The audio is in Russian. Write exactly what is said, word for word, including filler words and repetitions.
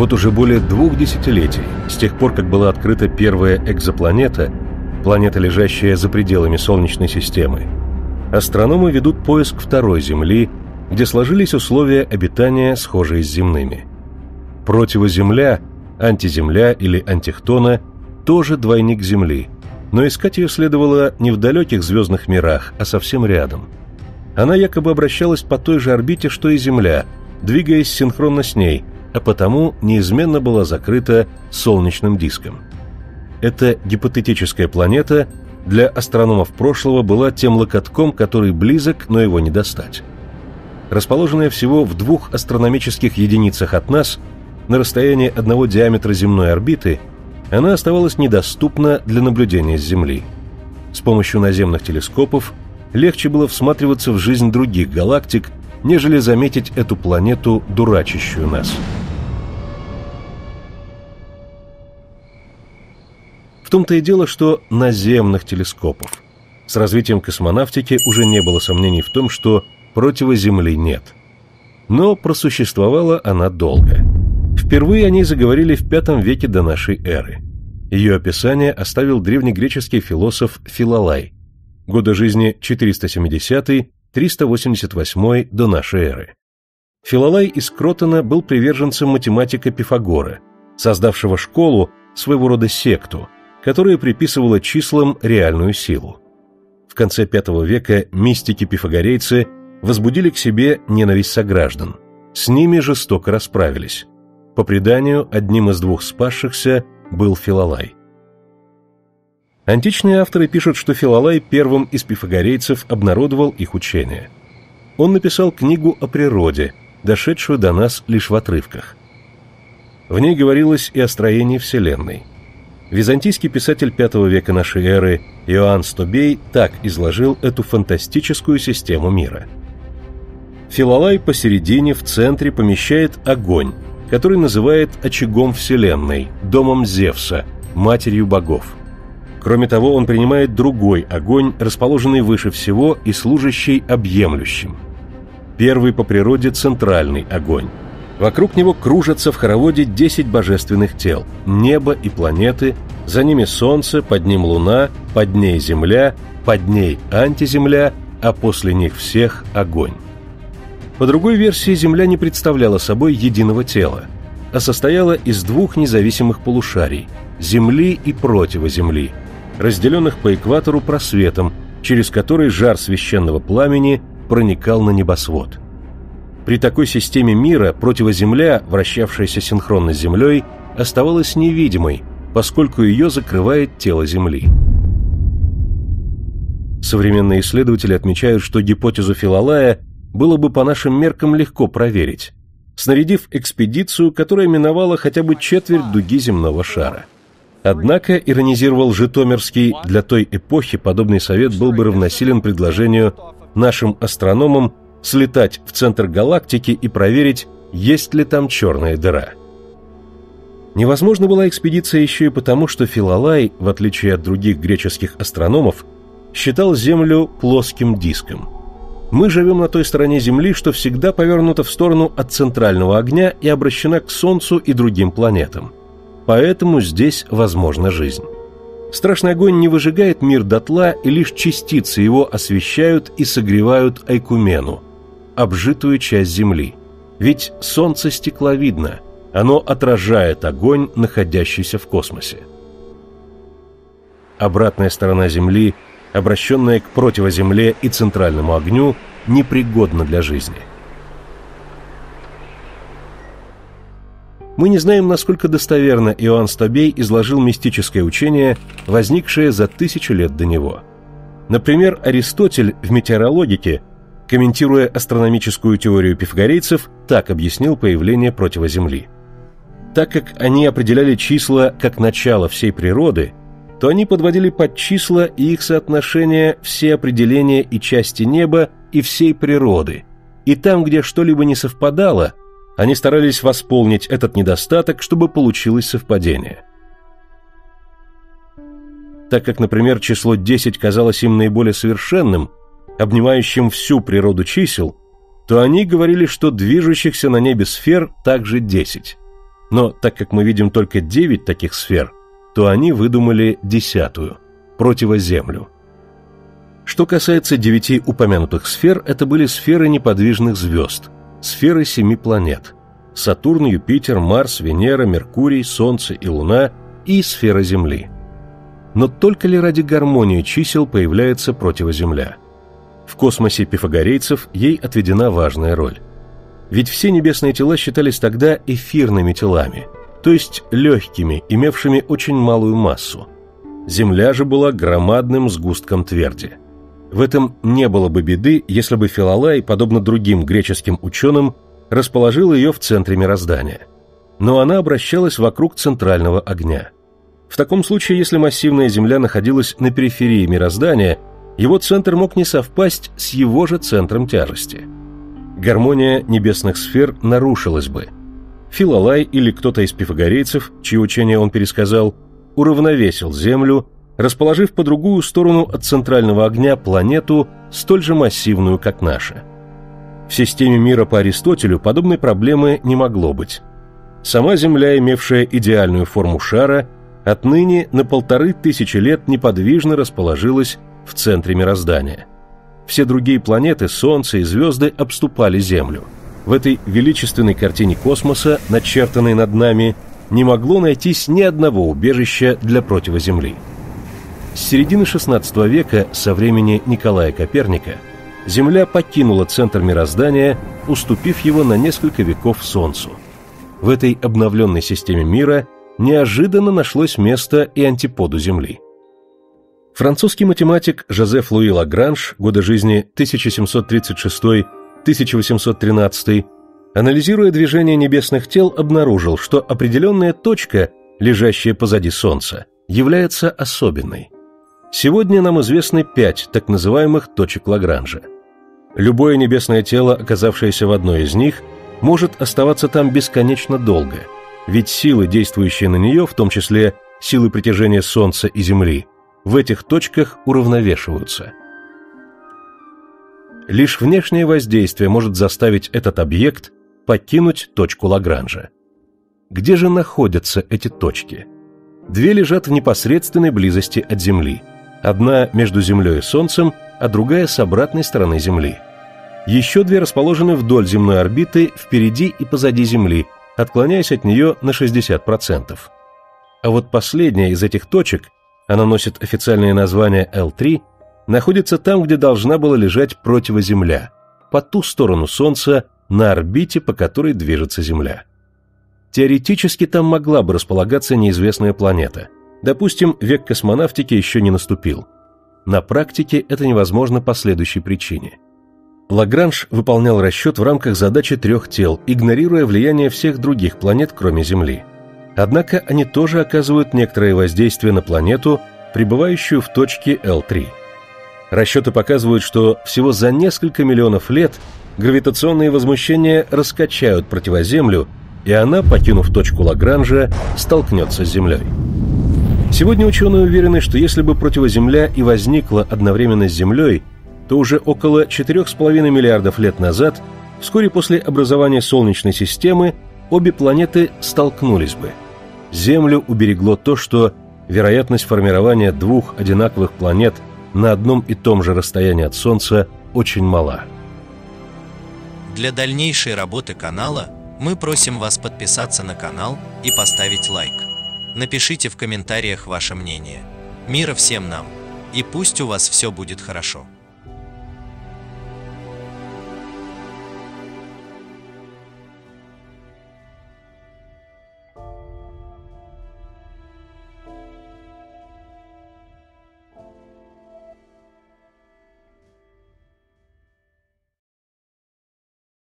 Вот уже более двух десятилетий, с тех пор, как была открыта первая экзопланета, планета, лежащая за пределами Солнечной системы, астрономы ведут поиск второй Земли, где сложились условия обитания, схожие с земными. Противоземля, антиземля или антихтона тоже двойник Земли, но искать ее следовало не в далеких звездных мирах, а совсем рядом. Она якобы обращалась по той же орбите, что и Земля, двигаясь синхронно с ней, а потому неизменно была закрыта солнечным диском. Эта гипотетическая планета для астрономов прошлого была тем локотком, который близок, но его не достать. Расположенная всего в двух астрономических единицах от нас, на расстоянии одного диаметра земной орбиты, она оставалась недоступна для наблюдения с Земли. С помощью наземных телескопов легче было всматриваться в жизнь других галактик, нежели заметить эту планету, дурачащую нас. В том-то и дело, что наземных телескопов. С развитием космонавтики уже не было сомнений в том, что противоземли нет. Но просуществовала она долго. Впервые о ней заговорили в пятом веке до нашей эры. Ее описание оставил древнегреческий философ Филолай. Годы жизни четыреста семидесятый — триста восемьдесят восьмой до нашей эры. Филолай из Кротона был приверженцем математика Пифагора, создавшего школу, своего рода секту, которая приписывала числам реальную силу. В конце пятого века мистики-пифагорейцы возбудили к себе ненависть сограждан. С ними жестоко расправились. По преданию, одним из двух спасшихся был Филолай. Античные авторы пишут, что Филолай первым из пифагорейцев обнародовал их учение. Он написал книгу о природе, дошедшую до нас лишь в отрывках. В ней говорилось и о строении Вселенной. Византийский писатель пятого века нашей эры Иоанн Стобей так изложил эту фантастическую систему мира. Филолай посередине, в центре, помещает огонь, который называет очагом Вселенной, домом Зевса, матерью богов. Кроме того, он принимает другой огонь, расположенный выше всего и служащий объемлющим. Первый по природе центральный огонь. Вокруг него кружатся в хороводе десять божественных тел, небо и планеты, за ними солнце, под ним луна, под ней земля, под ней антиземля, а после них всех огонь. По другой версии, Земля не представляла собой единого тела, а состояла из двух независимых полушарий – Земли и противоземли, разделенных по экватору просветом, через который жар священного пламени проникал на небосвод. При такой системе мира противоземля, вращавшаяся синхронно с Землей, оставалась невидимой, поскольку ее закрывает тело Земли. Современные исследователи отмечают, что гипотезу Филолая было бы по нашим меркам легко проверить, снарядив экспедицию, которая миновала хотя бы четверть дуги земного шара. Однако, иронизировал Житомирский, для той эпохи подобный совет был бы равносилен предложению нашим астрономам слетать в центр галактики и проверить, есть ли там черная дыра. Невозможна была экспедиция еще и потому, что Филолай, в отличие от других греческих астрономов, считал Землю плоским диском. Мы живем на той стороне Земли, что всегда повернута в сторону от центрального огня и обращена к Солнцу и другим планетам. Поэтому здесь возможна жизнь. Страшный огонь не выжигает мир дотла, и лишь частицы его освещают и согревают Айкумену, обжитую часть Земли. Ведь Солнце стекловидно, оно отражает огонь, находящийся в космосе. Обратная сторона Земли, обращенная к противоземле и центральному огню, непригодна для жизни. Мы не знаем, насколько достоверно Иоанн Стобей изложил мистическое учение, возникшее за тысячу лет до него. Например, Аристотель в «Метеорологике», комментируя астрономическую теорию пифагорейцев, так объяснил появление противоземли. Так как они определяли числа как начало всей природы, то они подводили под числа и их соотношение все определения и части неба и всей природы, и там, где что-либо не совпадало, они старались восполнить этот недостаток, чтобы получилось совпадение. Так как, например, число десять казалось им наиболее совершенным, обнимающим всю природу чисел, то они говорили, что движущихся на небе сфер также десять. Но так как мы видим только девять таких сфер, то они выдумали десятую – противоземлю. Что касается девяти упомянутых сфер, это были сферы неподвижных звезд, сферы семи планет – Сатурн, Юпитер, Марс, Венера, Меркурий, Солнце и Луна и сфера Земли. Но только ли ради гармонии чисел появляется противоземля? В космосе пифагорейцев ей отведена важная роль. Ведь все небесные тела считались тогда эфирными телами, то есть легкими, имевшими очень малую массу. Земля же была громадным сгустком тверди. В этом не было бы беды, если бы Филолай, подобно другим греческим ученым, расположил ее в центре мироздания. Но она обращалась вокруг центрального огня. В таком случае, если массивная Земля находилась на периферии мироздания, его центр мог не совпасть с его же центром тяжести. Гармония небесных сфер нарушилась бы. Филолай или кто-то из пифагорейцев, чьи учения он пересказал, уравновесил Землю, расположив по другую сторону от центрального огня планету, столь же массивную, как наша. В системе мира по Аристотелю подобной проблемы не могло быть. Сама Земля, имевшая идеальную форму шара, отныне на полторы тысячи лет неподвижно расположилась в центре мироздания. Все другие планеты, Солнце и звезды обступали Землю. В этой величественной картине космоса, начертанной над нами, не могло найтись ни одного убежища для противоземли. С середины шестнадцатого века, со времени Николая Коперника, Земля покинула центр мироздания, уступив его на несколько веков Солнцу. В этой обновленной системе мира неожиданно нашлось место и антиподу Земли. Французский математик Жозеф Луи Лагранж, годы жизни тысяча семьсот тридцать шестой — тысяча восемьсот тринадцатый, анализируя движение небесных тел, обнаружил, что определенная точка, лежащая позади Солнца, является особенной. Сегодня нам известны пять так называемых точек Лагранжа. Любое небесное тело, оказавшееся в одной из них, может оставаться там бесконечно долго, ведь силы, действующие на нее, в том числе силы притяжения Солнца и Земли, в этих точках уравновешиваются. Лишь внешнее воздействие может заставить этот объект покинуть точку Лагранжа. Где же находятся эти точки? Две лежат в непосредственной близости от Земли. Одна между Землей и Солнцем, а другая с обратной стороны Земли. Еще две расположены вдоль земной орбиты, впереди и позади Земли, отклоняясь от нее на шестьдесят процентов. А вот последняя из этих точек, она носит официальное название эл три, находится там, где должна была лежать противоземля, по ту сторону Солнца, на орбите, по которой движется Земля. Теоретически там могла бы располагаться неизвестная планета. Допустим, век космонавтики еще не наступил. На практике это невозможно по следующей причине. Лагранж выполнял расчет в рамках задачи трех тел, игнорируя влияние всех других планет, кроме Земли. Однако они тоже оказывают некоторое воздействие на планету, пребывающую в точке эл три. Расчеты показывают, что всего за несколько миллионов лет гравитационные возмущения раскачают противоземлю, и она, покинув точку Лагранжа, столкнется с Землей. Сегодня ученые уверены, что если бы противоземля и возникла одновременно с Землей, то уже около четырёх с половиной миллиардов лет назад, вскоре после образования Солнечной системы, обе планеты столкнулись бы. Землю уберегло то, что вероятность формирования двух одинаковых планет на одном и том же расстоянии от Солнца очень мала. Для дальнейшей работы канала мы просим вас подписаться на канал и поставить лайк. Напишите в комментариях ваше мнение. Мира всем нам, и пусть у вас все будет хорошо.